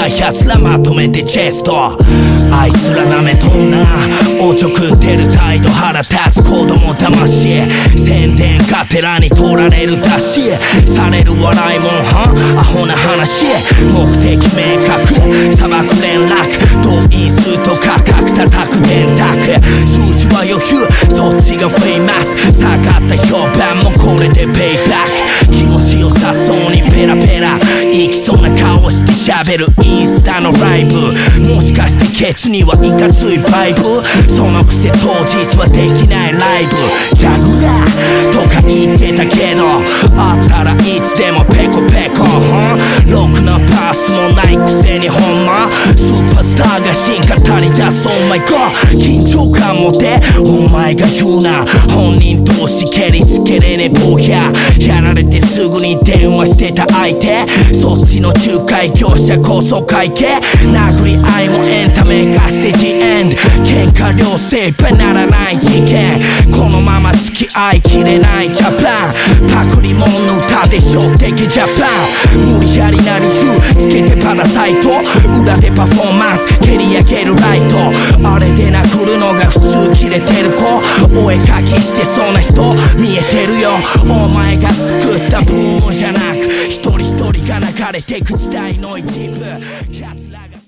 た奴らまとめてチェスト。あいつらなめとんな、おちょくってる態度腹立つ子供騙し。宣伝がてらに取られる出しされる笑いもんはアホな話。目的明確砂漠連絡動員数と価格叩く電卓。数字は余裕そっちがフェイマス。下がった評判もこれでペイバック。気持ちよさそうにペラペラいきそうな顔して喋るインスタのライブ。もしかしてケツにはいかついバイブ。そのくせ当日はできないライブ。ジャグラーとか言ってたけどあったらいつでもペコペコ。ろくなパスもないくせにほんまスーパースターが進化足り出す。Oh my god 緊張感持てお前が言うな。本人同士蹴りつけれねえ坊や。やられてすぐに電話してた相手そっちの仲介業者こそ会計。殴り合いもエンタメ化してジエンド。喧嘩両成敗ならない事件。このまま付き合いきれないジャパン。パクリモンの歌でしょ的ジャパン。無理やりな理由つけてパラサイト。裏でパフォーマンス蹴り上げるライト。あれで殴るのが普通キレてる子。お絵かきしてそうな人見えてるよ。お前が作ったブームじゃなく一人一人が流れてく時代の一部。奴らが